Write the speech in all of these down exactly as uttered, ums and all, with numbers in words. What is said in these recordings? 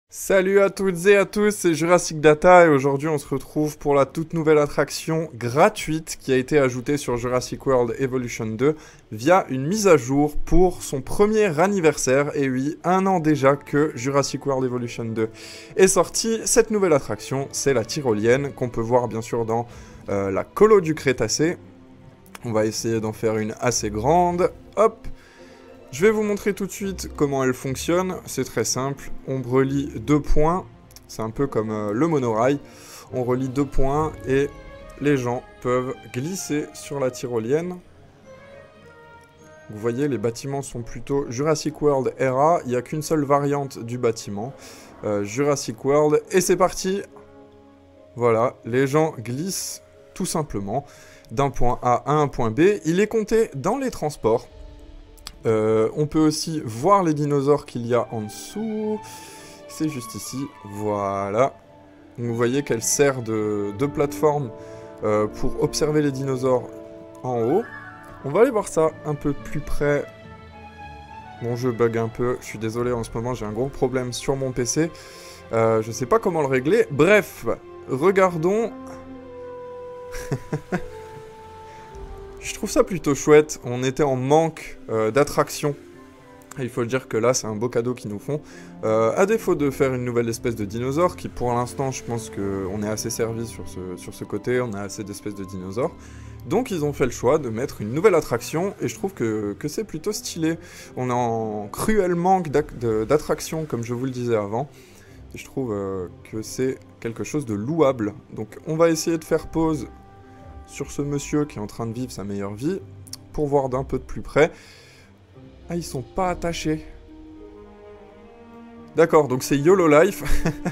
Salut à toutes et à tous, c'est Jurassic Data et aujourd'hui on se retrouve pour la toute nouvelle attraction gratuite qui a été ajoutée sur Jurassic World Evolution deux via une mise à jour pour son premier anniversaire. Et oui, un an déjà que Jurassic World Evolution deux est sorti. Cette nouvelle attraction, c'est la tyrolienne qu'on peut voir bien sûr dans euh, la colo du Crétacé. On va essayer d'en faire une assez grande. Hop! Je vais vous montrer tout de suite comment elle fonctionne, c'est très simple, on relie deux points, c'est un peu comme euh, le monorail, on relie deux points et les gens peuvent glisser sur la tyrolienne. Vous voyez, les bâtiments sont plutôt Jurassic World Era, il n'y a qu'une seule variante du bâtiment, euh, Jurassic World, et c'est parti. Voilà, les gens glissent tout simplement d'un point A à un point B, il est compté dans les transports. Euh, on peut aussi voir les dinosaures qu'il y a en dessous. C'est juste ici. Voilà. Donc vous voyez qu'elle sert de, de plateforme euh, pour observer les dinosaures en haut. On va aller voir ça un peu plus près. Mon jeu bug un peu. Je suis désolé, en ce moment j'ai un gros problème sur mon P C. Euh, je sais pas comment le régler. Bref, regardons. Je trouve ça plutôt chouette, on était en manque euh, d'attractions. Il faut le dire que là, c'est un beau cadeau qu'ils nous font. Euh, à défaut de faire une nouvelle espèce de dinosaure, qui pour l'instant, je pense qu'on est assez servi sur ce, sur ce côté, on a assez d'espèces de dinosaures. Donc ils ont fait le choix de mettre une nouvelle attraction, et je trouve que, que c'est plutôt stylé. On est en cruel manque d'attractions, comme je vous le disais avant. Et je trouve euh, que c'est quelque chose de louable. Donc on va essayer de faire pause sur ce monsieur qui est en train de vivre sa meilleure vie, pour voir d'un peu de plus près. Ah, ils sont pas attachés. D'accord, donc c'est YOLO Life.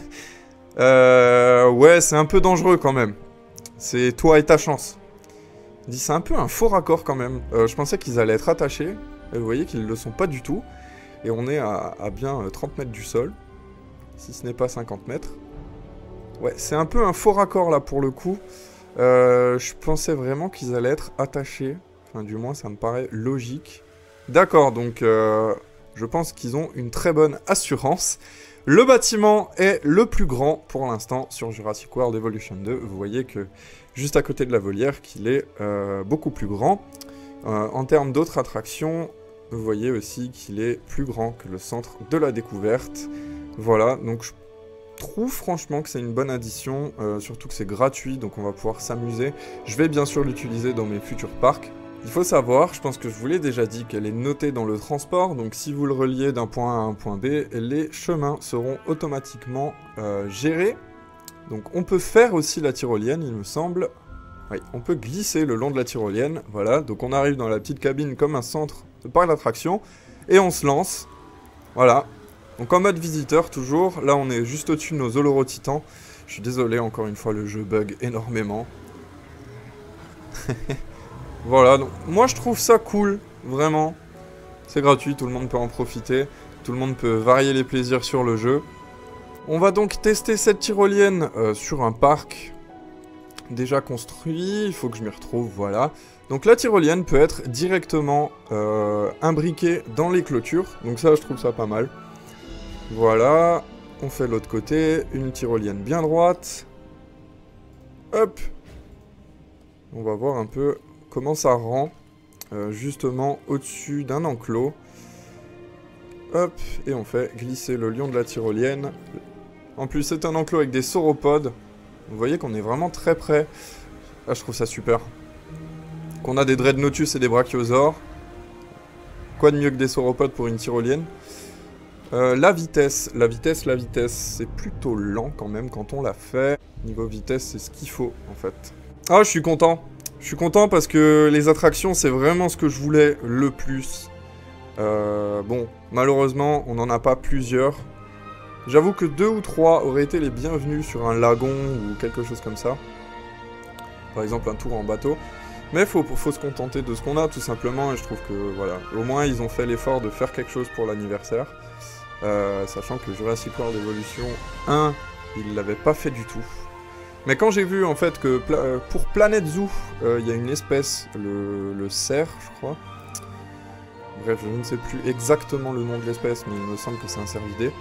euh, ouais, c'est un peu dangereux quand même. C'est toi et ta chance. Il dit, c'est un peu un faux raccord quand même. Euh, je pensais qu'ils allaient être attachés. Et vous voyez qu'ils ne le sont pas du tout. Et on est à, à bien trente mètres du sol. Si ce n'est pas cinquante mètres. Ouais, c'est un peu un faux raccord là pour le coup. Euh, je pensais vraiment qu'ils allaient être attachés. Enfin, du moins, ça me paraît logique. D'accord, donc euh, je pense qu'ils ont une très bonne assurance. Le bâtiment est le plus grand pour l'instant sur Jurassic World Evolution deux. Vous voyez que juste à côté de la volière, qu'il est euh, beaucoup plus grand. Euh, en termes d'autres attractions, vous voyez aussi qu'il est plus grand que le centre de la découverte. Voilà, donc je trouve franchement que c'est une bonne addition, euh, surtout que c'est gratuit, donc on va pouvoir s'amuser. Je vais bien sûr l'utiliser dans mes futurs parcs. Il faut savoir, je pense que je vous l'ai déjà dit, qu'elle est notée dans le transport, donc si vous le reliez d'un point A à un point B, les chemins seront automatiquement euh, gérés. Donc on peut faire aussi la tyrolienne, il me semble. Oui, on peut glisser le long de la tyrolienne, voilà. Donc on arrive dans la petite cabine comme un centre de parc d'attraction, et on se lance, voilà. Donc en mode visiteur toujours, là on est juste au-dessus de nos Olorotitans. Je suis désolé, encore une fois le jeu bug énormément. Voilà, donc moi je trouve ça cool, vraiment. C'est gratuit, tout le monde peut en profiter. Tout le monde peut varier les plaisirs sur le jeu. On va donc tester cette tyrolienne euh, sur un parc déjà construit. Il faut que je m'y retrouve, voilà. Donc la tyrolienne peut être directement euh, imbriquée dans les clôtures. Donc ça je trouve ça pas mal. Voilà, on fait l'autre côté, une tyrolienne bien droite. Hop. On va voir un peu comment ça rend, euh, justement au-dessus d'un enclos. Hop, et on fait glisser le lion de la tyrolienne. En plus, c'est un enclos avec des sauropodes. Vous voyez qu'on est vraiment très près. Ah, je trouve ça super. Qu'on a des dreadnoughtus et des brachiosaures. Quoi de mieux que des sauropodes pour une tyrolienne? Euh, la vitesse, la vitesse, la vitesse, c'est plutôt lent quand même quand on l'a fait. Niveau vitesse, c'est ce qu'il faut en fait. Ah, je suis content. Je suis content parce que les attractions, c'est vraiment ce que je voulais le plus. Euh, bon, malheureusement, on n'en a pas plusieurs. J'avoue que deux ou trois auraient été les bienvenus sur un lagon ou quelque chose comme ça. Par exemple, un tour en bateau. Mais faut, faut se contenter de ce qu'on a tout simplement. Et je trouve que voilà, au moins ils ont fait l'effort de faire quelque chose pour l'anniversaire. Euh, sachant que Jurassic World Evolution un, il l'avait pas fait du tout. Mais quand j'ai vu en fait que pla pour Planet Zoo, il euh, y a une espèce, le, le cerf, je crois. Bref, je ne sais plus exactement le nom de l'espèce, mais il me semble que c'est un cervidé.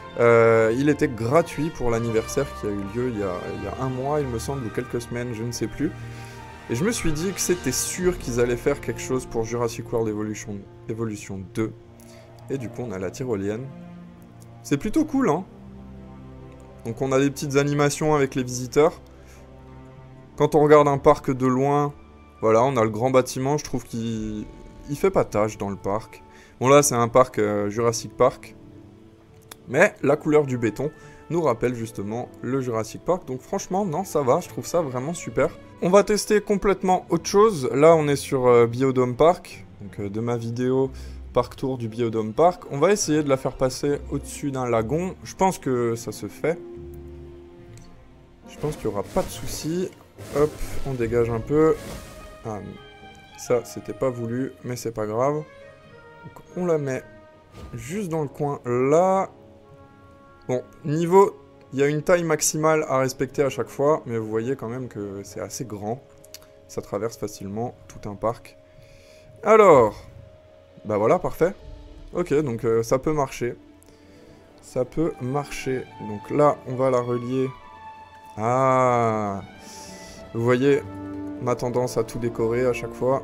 Euh, il était gratuit pour l'anniversaire qui a eu lieu il y a, il y a un mois, il me semble, ou quelques semaines, je ne sais plus. Et je me suis dit que c'était sûr qu'ils allaient faire quelque chose pour Jurassic World Evolution, Evolution deux. Et du coup, on a la tyrolienne. C'est plutôt cool, hein. Donc on a des petites animations avec les visiteurs. Quand on regarde un parc de loin, voilà, on a le grand bâtiment, je trouve qu'il il fait pas tâche dans le parc. Bon là, c'est un parc euh, Jurassic Park. Mais la couleur du béton nous rappelle justement le Jurassic Park. Donc franchement, non, ça va, je trouve ça vraiment super. On va tester complètement autre chose. Là, on est sur euh, Biodome Park, donc euh, de ma vidéo Parc Tour du Biodome Park. On va essayer de la faire passer au-dessus d'un lagon. Je pense que ça se fait. Je pense qu'il n'y aura pas de souci. Hop, on dégage un peu. Ah, ça, c'était pas voulu, mais c'est pas grave. Donc, on la met juste dans le coin là. Bon, niveau, il y a une taille maximale à respecter à chaque fois, mais vous voyez quand même que c'est assez grand. Ça traverse facilement tout un parc. Alors, bah voilà, parfait. Ok, donc euh, ça peut marcher. Ça peut marcher. Donc là, on va la relier. Ah, vous voyez ma tendance à tout décorer à chaque fois.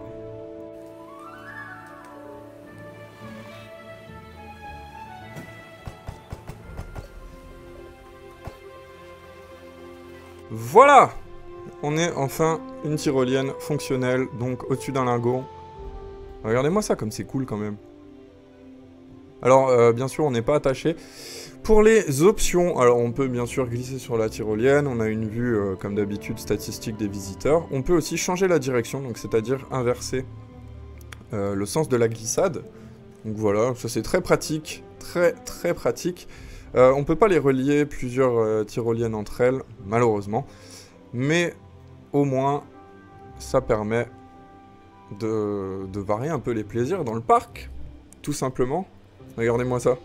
Voilà! On est enfin une tyrolienne fonctionnelle, donc au-dessus d'un lingot. Regardez-moi ça, comme c'est cool quand même. Alors, euh, bien sûr, on n'est pas attaché. Pour les options, alors on peut bien sûr glisser sur la tyrolienne. On a une vue, euh, comme d'habitude, statistique des visiteurs. On peut aussi changer la direction, donc c'est-à-dire inverser euh, le sens de la glissade. Donc voilà, ça c'est très pratique, très très pratique. Euh, on peut pas les relier plusieurs euh, tyroliennes entre elles, malheureusement. Mais au moins, ça permet de, de varier un peu les plaisirs dans le parc. Tout simplement. Regardez-moi ça.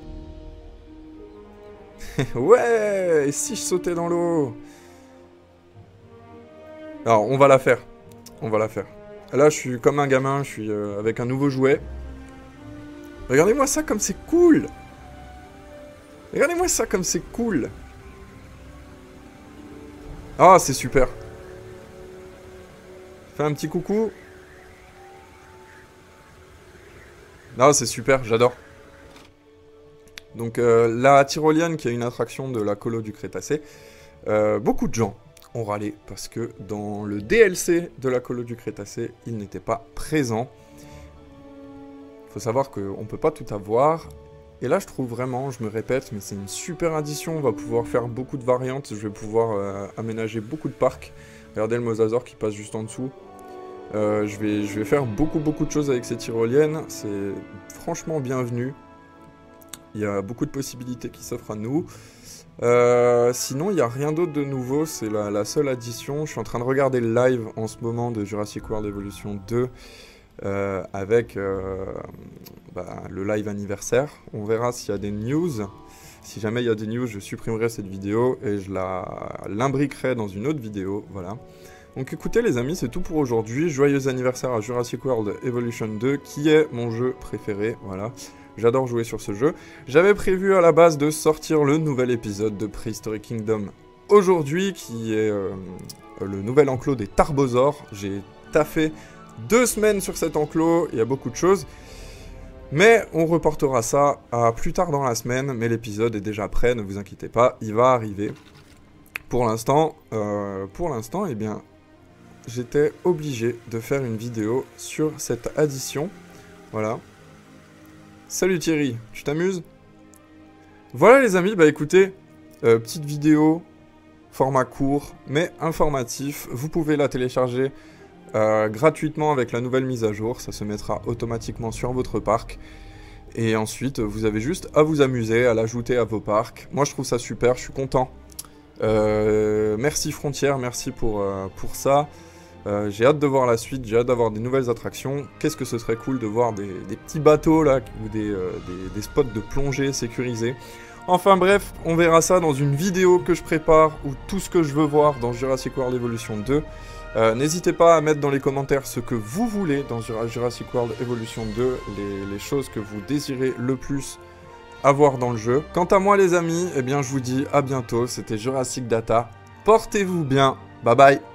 Ouais! Et si je sautais dans l'eau? Alors, on va la faire. On va la faire. Là, je suis comme un gamin, je suis euh, avec un nouveau jouet. Regardez-moi ça comme c'est cool! Regardez-moi ça comme c'est cool. Ah, c'est super. Fais un petit coucou. Ah, c'est super, j'adore. Donc euh, la tyrolienne, qui est une attraction de la colo du Crétacé, euh, beaucoup de gens ont râlé parce que dans le D L C de la colo du Crétacé, il n'était pas présent. Il faut savoir qu'on ne peut pas tout avoir. Et là, je trouve vraiment, je me répète, mais c'est une super addition. On va pouvoir faire beaucoup de variantes. Je vais pouvoir euh, aménager beaucoup de parcs. Regardez le mosasaure qui passe juste en dessous. Euh, je, vais, je vais faire beaucoup, beaucoup de choses avec ces tyroliennes. C'est franchement bienvenu. Il y a beaucoup de possibilités qui s'offrent à nous. Euh, sinon, il n'y a rien d'autre de nouveau. C'est la, la seule addition. Je suis en train de regarder le live en ce moment de Jurassic World Evolution deux. Euh, avec euh, bah, le live anniversaire. On verra s'il y a des news. Si jamais il y a des news, je supprimerai cette vidéo et je la l'imbriquerai dans une autre vidéo. Voilà. Donc écoutez les amis, c'est tout pour aujourd'hui. Joyeux anniversaire à Jurassic World Evolution deux, qui est mon jeu préféré. Voilà. J'adore jouer sur ce jeu. J'avais prévu à la base de sortir le nouvel épisode de Prehistoric Kingdom aujourd'hui, qui est euh, le nouvel enclos des Tarbosaures. J'ai taffé deux semaines sur cet enclos, il y a beaucoup de choses. Mais on reportera ça à plus tard dans la semaine, mais l'épisode est déjà prêt, ne vous inquiétez pas, il va arriver. Pour l'instant, euh, pour l'instant, eh bien, j'étais obligé de faire une vidéo sur cette addition. Voilà. Salut Thierry, tu t'amuses? Voilà les amis, bah écoutez, euh, petite vidéo, format court, mais informatif. Vous pouvez la télécharger Euh, gratuitement avec la nouvelle mise à jour, ça se mettra automatiquement sur votre parc. Et ensuite, vous avez juste à vous amuser, à l'ajouter à vos parcs. Moi, je trouve ça super, je suis content. Euh, merci Frontières, merci pour, euh, pour ça. Euh, j'ai hâte de voir la suite, j'ai hâte d'avoir des nouvelles attractions. Qu'est-ce que ce serait cool de voir des, des petits bateaux là, ou des, euh, des, des spots de plongée sécurisés. Enfin bref, on verra ça dans une vidéo que je prépare, ou tout ce que je veux voir dans Jurassic World Evolution deux. Euh, N'hésitez pas à mettre dans les commentaires ce que vous voulez dans Jurassic World Evolution deux, les, les choses que vous désirez le plus à voir dans le jeu. Quant à moi les amis, eh bien je vous dis à bientôt, c'était Jurassic Data. Portez-vous bien, bye bye.